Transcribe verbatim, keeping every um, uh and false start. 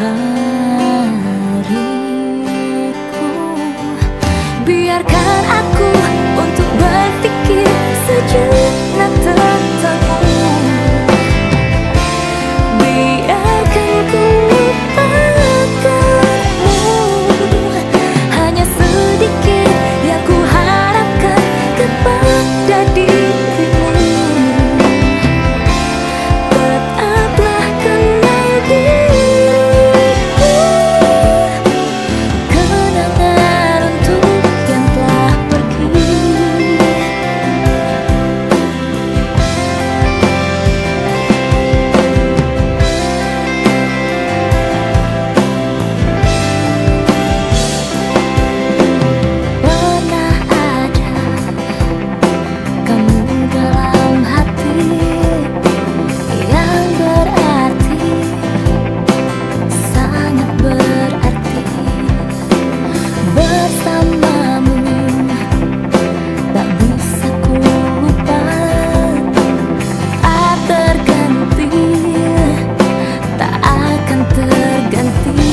hariku. Biarkan aku untuk berpikir sejenak tentangmu. Biarkan ku lupakanmu. Hanya sedikit yang ku harapkan kepada dirimu. Tetaplah kenal diriku. Kenangan untuk yang telah pergi. Pernah ada kamu dalam hati, yang berarti, sangat berarti. Bersamamu tak bisa ku lupa. Tak terganti, tak akan terganti.